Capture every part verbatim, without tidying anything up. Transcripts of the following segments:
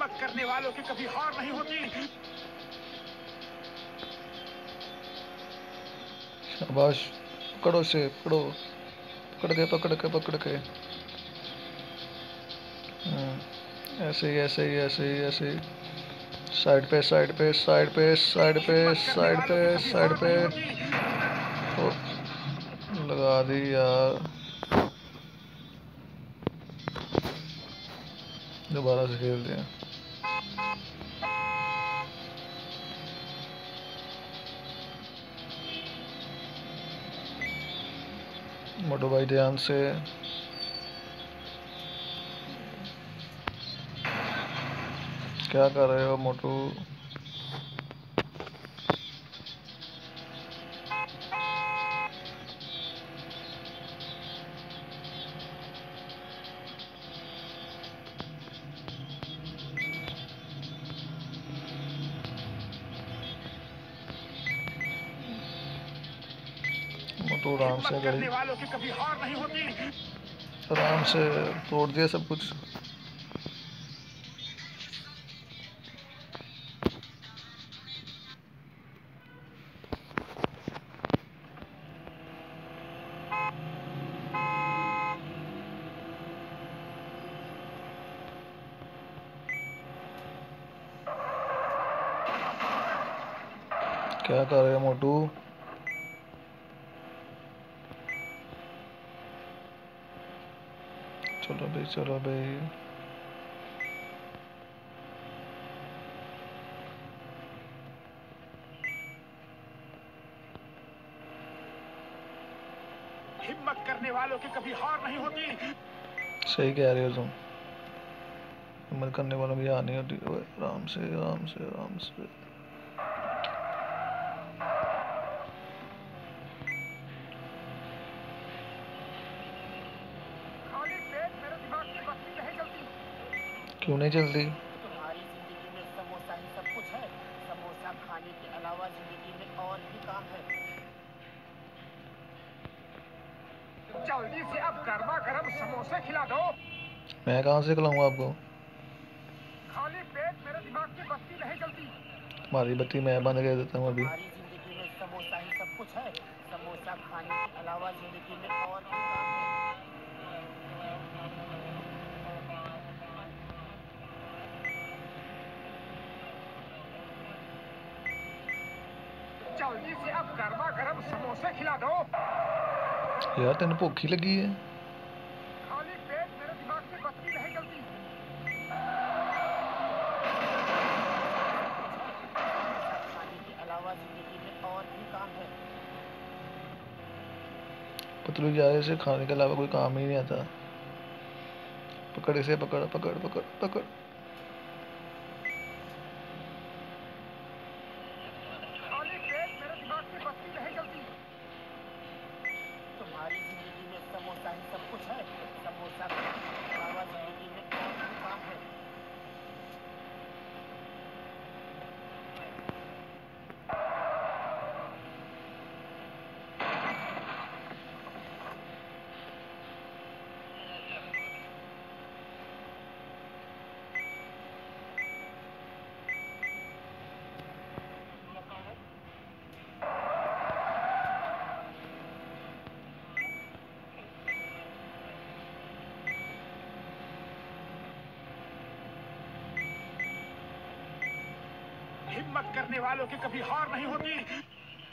हिम्मत करने वालों की कभी हार नहीं होती। शाबाश, पकड़ो से पकड़ो, पकड़ के पकड़ के पकड़ के। हम्म, ऐसे ही ऐसे ही ऐसे ही ऐसे ही। साइड पे साइड पे साइड पे साइड पे हिम्मत करने साइड वालों पे की कभी साइड हार पे। नहीं होती। ओ, लगा दी यार। दोबारा से खेलते हैं। मोटो भाई ध्यान से। क्या कर रहे हो मोटू? मोटू आराम हिम्मत से गड़ी, करने वालों की कभी हार नहीं होती। आराम से तोड़ दिया सब कुछ। क्या कर रहे हो मोटू? चलो भाई चलो भाई। हिम्मत करने वालों की कभी हार नहीं होती। सही कह रहे हो तुम। हिम्मत करने वालों की हार नहीं होती। ओए, आराम से आराम से आराम से। खाली पेट मेरे दिमाग की बत्ती नहीं जलती। क्यों नहीं चलती? तुम्हारी जिंदगी में समोसा ही सब कुछ है। समोसा खाने के अलावा जिंदगी में और भी काम है। जल्दी से अब गर्मा गर्म समोसे खिला दो। मैं कहाँ से खिलाऊंगा आपको? खाली पेट मेरे दिमाग की बत्ती नहीं जलती। हमारी बत्ती मैं बंद कर देता हूँ अभी। तुम्हारी जिंदगी में समोसा ही सब कुछ है। समोसा खाने के अलावा जिंदगी में और भी काम है। जल्दी से अब गर्मा गर्म समोसे खिला दो। यार तेन भुख ही लगी है। खाली पेट मेरे दिमाग की बत्ती नहीं जलती। कुछ है। समोसा खाने के अलावा जिंदगी में और भी काम है। पतलू जाए से खाने के अलावा कोई काम ही नहीं आता। पकड़ इसे, पकड़ पकड़ पकड़ पकड़। खाली पेट मेरे दिमाग की बत्ती नहीं जलती। तुम्हारी जिंदगी में समोसा ही सब कुछ है। समोसा खाने के अलावा जिंदगी में और भी काम है। हिम्मत करने वालों की कभी हार नहीं होती।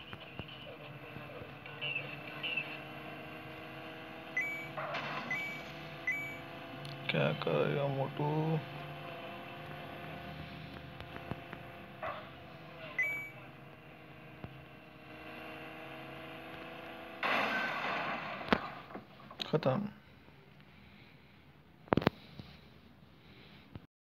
क्या कर रहे हो मोटू? खत्म।